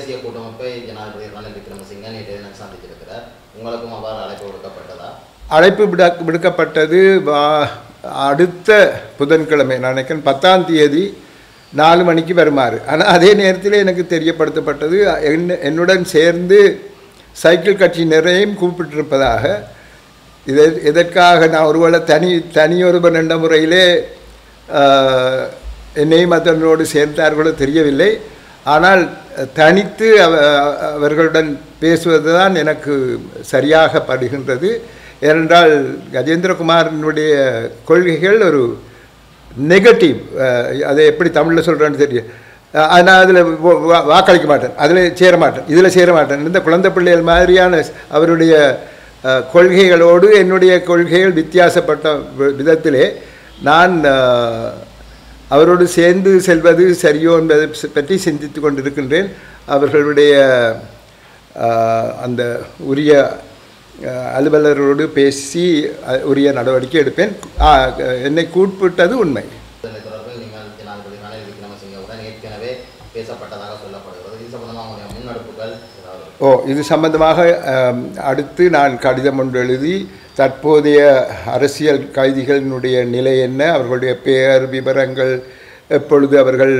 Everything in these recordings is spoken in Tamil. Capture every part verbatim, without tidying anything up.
தேசிய கூட்டமைப்பை ஜனாதிபதி ரணில் விக்ரமசிங்கே நேற்று தினம் சந்தித்திருக்கிறார். உங்களுக்கும் அவ்வாறு அழைப்பு விடுக்கப்பட்டதா? அழைப்பு விட விடுக்கப்பட்டது அடுத்த புதன்கிழமை, நான் நினைக்கிறேன் பத்தாம் தேதி நாலு மணிக்கு வருமாறு. ஆனால் அதே நேரத்தில் எனக்கு தெரியப்படுத்தப்பட்டது என் என்னுடன் சேர்ந்து சைக்கிள் கட்சியினரையும் கூப்பிட்டிருப்பதாக. இதை எதற்காக நான் ஒருவேளை தனி தனியொருவன் என்ற முறையிலே என்னையும் அதனோடு சேர்ந்தார்களோ தெரியவில்லை. ஆனால் தனித்து அவர்களுடன் பேசுவது தான் எனக்கு சரியாக படுகின்றது. ஏனென்றால் கஜேந்திரகுமாரினுடைய கொள்கைகள் ஒரு நெகட்டிவ், அதை எப்படி தமிழில் சொல்கிறேன்னு தெரியும். நான் அதில் வாக்களிக்க மாட்டேன், அதில் சேர மாட்டேன், இதில் சேர மாட்டேன். இந்த குழந்தை பிள்ளைகள் மாதிரியான அவருடைய கொள்கைகளோடு என்னுடைய கொள்கைகள் வித்தியாசப்பட்ட விதத்திலே நான் அவரோடு சேர்ந்து செல்வது சரியோ என்பதை பற்றி சிந்தித்து கொண்டிருக்கின்றேன். அவர்களுடைய அந்த உரிய அலுவலரோடு பேசி உரிய நடவடிக்கை எடுப்பேன். என்னை கூப்பிட்டது உண்மை. ஓ இது சம்பந்தமாக அடுத்து நான் கடிதம் ஒன்று எழுதி தற்போதைய அரசியல் கைதிகளினுடைய நிலை என்ன, அவர்களுடைய பெயர் விவரங்கள், எப்பொழுது அவர்கள்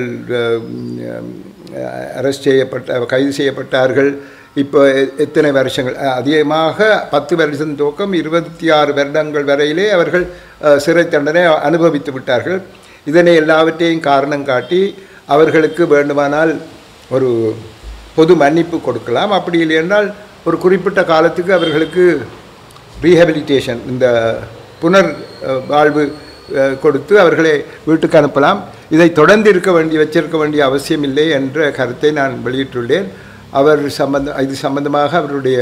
அரெஸ்ட் செய்யப்பட்ட கைது செய்யப்பட்டார்கள், இப்போ எத்தனை வருஷங்கள், அதிகமாக பத்து வருஷம் துவக்கம் இருபத்தி ஆறு வருடங்கள் வரையிலே அவர்கள் சிறை தண்டனை அனுபவித்து விட்டார்கள். இதனை எல்லாவற்றையும் காரணம் காட்டி அவர்களுக்கு வேண்டுமானால் ஒரு பொது மன்னிப்பு கொடுக்கலாம். அப்படி இல்லை என்றால் ஒரு குறிப்பிட்ட காலத்துக்கு அவர்களுக்கு ரீஹபிலிட்டேஷன், இந்த புனர் வாழ்வு கொடுத்து அவர்களை வீட்டுக்கு அனுப்பலாம். இதை தொடர்ந்து இருக்க வேண்டிய வச்சிருக்க வேண்டிய அவசியம் இல்லை என்ற கருத்தை நான் வெளியிட்டுள்ளேன். அவர் சம்பந்த இது சம்பந்தமாக அவருடைய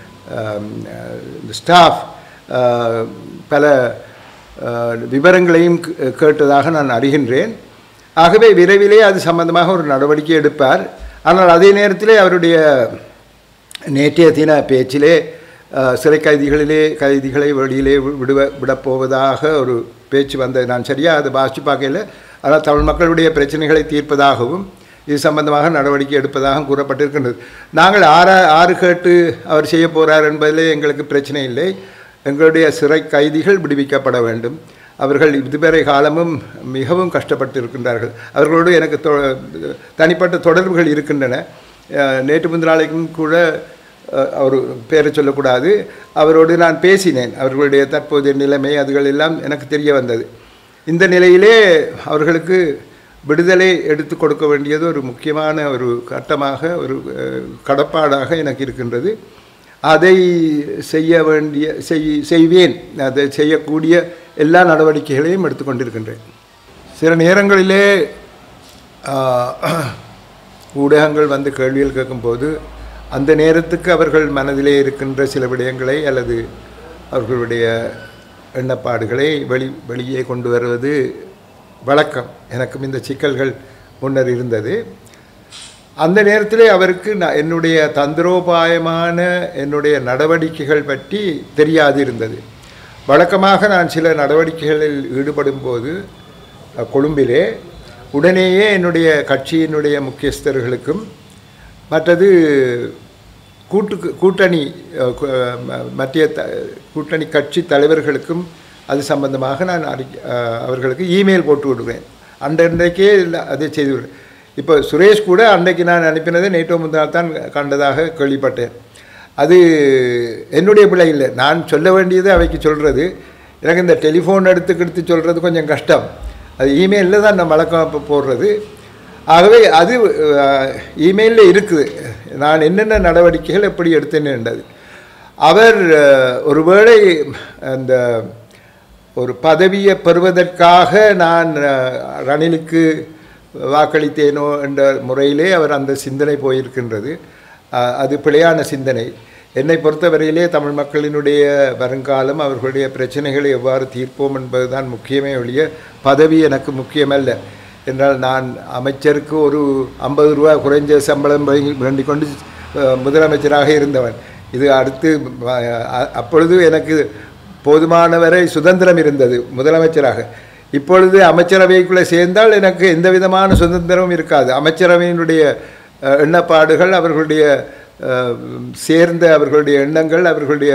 ஸ்டாஃப் பல விவரங்களையும் கேட்டதாக நான் அறிகின்றேன். ஆகவே விரைவிலே அது சம்பந்தமாக ஒரு நடவடிக்கை எடுப்பார். ஆனால் அதே நேரத்திலே அவருடைய நேற்றைய தின பேச்சிலே சிறை கைதிகளிலே கைதிகளை வெளியிலே விடுவ விடப்போவதாக ஒரு பேச்சு வந்தது. நான் சரியாக அதை வாசித்து பார்க்கல. ஆனால் தமிழ் மக்களுடைய பிரச்சனைகளை தீர்ப்பதாகவும் இது சம்பந்தமாக நடவடிக்கை எடுப்பதாக கூறப்பட்டிருக்கின்றது. நாங்கள் ஆறு ஆறு கேட்டு அவர் செய்ய போகிறார் என்பதிலே எங்களுக்கு பிரச்சனை இல்லை. எங்களுடைய சிறை கைதிகள் விடுவிக்கப்பட வேண்டும். அவர்கள் இதுவரை காலமும் மிகவும் கஷ்டப்பட்டு இருக்கின்றார்கள். அவர்களோடு எனக்கு தொ தனிப்பட்ட தொடர்புகள் இருக்கின்றன. நேற்று முந்தினாளைக்கும் கூட அவர் பேரை சொல்லக்கூடாது, அவரோடு நான் பேசினேன். அவர்களுடைய தற்போதைய நிலைமை அதுகள் எல்லாம் எனக்கு தெரிய வந்தது. இந்த நிலையிலே அவர்களுக்கு விடுதலை எடுத்து கொடுக்க வேண்டியது ஒரு முக்கியமான ஒரு கட்டமாக, ஒரு கடப்பாடாக எனக்கு இருக்கின்றது. அதை செய்ய வேண்டிய செய் செய்வேன் அதை செய்யக்கூடிய எல்லா நடவடிக்கைகளையும் எடுத்துக்கொண்டிருக்கின்றேன். சில நேரங்களிலே ஊடகங்கள் வந்து கேள்விகள் கேட்கும்போது அந்த நேரத்துக்கு அவர்கள் மனதிலே இருக்கின்ற சில விடயங்களை அல்லது அவர்களுடைய எண்ணப்பாடுகளை வெளி வெளியே கொண்டு வருவது வழக்கம். எனக்கும் இந்த சிக்கல்கள் முன்னர் இருந்தது. அந்த நேரத்திலே அவருக்கு நான் என்னுடைய தந்திரோபாயமான என்னுடைய நடவடிக்கைகள் பற்றி தெரியாது இருந்தது. வழக்கமாக நான் சில நடவடிக்கைகளில் ஈடுபடும் போது கொழும்பிலே உடனேயே என்னுடைய கட்சியினுடைய முக்கியஸ்தர்களுக்கும் மற்றது கூட்டு கூட்டணி மத்திய த கூட்டணி கட்சி தலைவர்களுக்கும் அது சம்பந்தமாக நான் அறி அவர்களுக்கு இமெயில் போட்டு விடுவேன். அன்றைக்கே அதை செய்து விடுவேன். இப்போ சுரேஷ் கூட அன்றைக்கு நான் அனுப்பினதை நேற்று முந்தால் தான் கண்டதாக கேள்விப்பட்டேன். அது என்னுடைய பிள்ளை இல்லை, நான் சொல்ல வேண்டியது அவைக்கு சொல்கிறது. எனக்கு இந்த டெலிஃபோன் எடுத்துக்கிடுத்து சொல்கிறது கொஞ்சம் கஷ்டம். அது இமெயிலில் தான் நான் வழக்கம் இப்போ போடுறது. ஆகவே அது இமெயிலில் இருக்குது, நான் என்னென்ன நடவடிக்கைகள் எப்படி எடுத்தேன்ன்றது. அவர் ஒருவேளை அந்த ஒரு பதவியை பெறுவதற்காக நான் ரணிலுக்கு வாக்களித்தேனோ என்ற முறையிலே அவர் அந்த சிந்தனை போயிருக்கின்றது. அது பிழையான சிந்தனை. என்னை பொறுத்தவரையிலே தமிழ் மக்களினுடைய வருங்காலம், அவர்களுடைய பிரச்சனைகளை எவ்வாறு தீர்ப்போம் என்பதுதான் முக்கியமே ஒழிய பதவி எனக்கு முக்கியமல்ல. என்றால் நான் அமைச்சருக்கு ஒரு ஐம்பது ரூபா குறைஞ்ச சம்பளம் வேண்டிக் கொண்டு முதலமைச்சராக இருந்தவன். இது அடுத்து அப்பொழுது எனக்கு போதுமானவரை சுதந்திரம் இருந்தது முதலமைச்சராக. இப்பொழுது அமைச்சரவைக்குள்ளே சேர்ந்தால் எனக்கு எந்த விதமான சுதந்திரமும் இருக்காது. அமைச்சரவையினுடைய எண்ணப்பாடுகள், அவர்களுடைய சேர்ந்த அவர்களுடைய எண்ணங்கள், அவர்களுடைய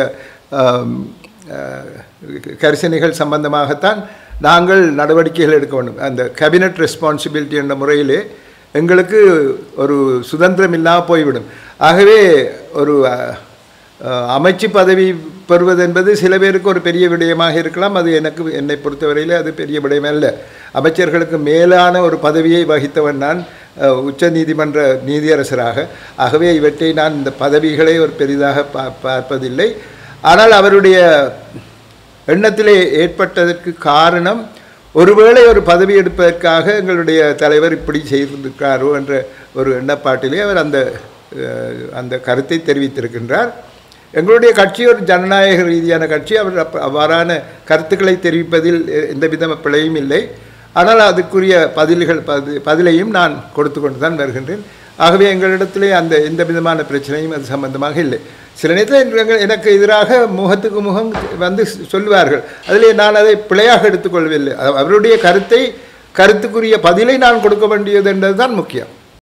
கரிசனைகள் சம்பந்தமாகத்தான் நாங்கள் நடவடிக்கைகள் எடுக்க வேண்டும். அந்த கேபினட் ரெஸ்பான்சிபிலிட்டி என்ற முறையிலே எங்களுக்கு ஒரு சுதந்திரம் இல்லாமல் போய்விடும். ஆகவே ஒரு அமைச்சு பதவி பெறுவது என்பது சில பேருக்கு ஒரு பெரிய விடயமாக இருக்கலாம். அது எனக்கு என்னை பொறுத்தவரையில் அது பெரிய விடயம் அல்ல. அமைச்சர்களுக்கு மேலான ஒரு பதவியை வகித்தவன் நான் உச்ச நீதிமன்ற நீதியரசராக. ஆகவே இவற்றை நான் இந்த பதவிகளை ஒரு பெரிதாக பா பார்ப்பதில்லை. ஆனால் அவருடைய எண்ணத்திலே ஏற்பட்டதற்கு காரணம் ஒருவேளை ஒரு பதவி எடுப்பதற்காக எங்களுடைய தலைவர் இப்படி செய்திருக்கிறாரோ என்ற ஒரு எண்ணப்பாட்டிலே அவர் அந்த அந்த கருத்தை தெரிவித்திருக்கின்றார். எங்களுடைய கட்சி ஒரு ஜனநாயக ரீதியான கட்சி. அவர் அவ்வாறான கருத்துக்களை தெரிவிப்பதில் எந்த வித பிழையும் இல்லை. ஆனால் அதுக்குரிய பதில்கள் பதி பதிலையும் நான் கொடுத்து கொண்டு தான் வருகின்றேன். ஆகவே எங்களிடத்திலே அந்த எந்த விதமான பிரச்சனையும் அது சம்பந்தமாக இல்லை. சில நேரத்தில் எனக்கு எதிராக முகத்துக்கு முகம் வந்து சொல்லுவார்கள். அதிலே நான் அதை பிழையாக எடுத்துக்கொள்ளவில்லை. அவருடைய கருத்தை கருத்துக்குரிய பதிலை நான் கொடுக்க வேண்டியது என்பது தான் முக்கியம்.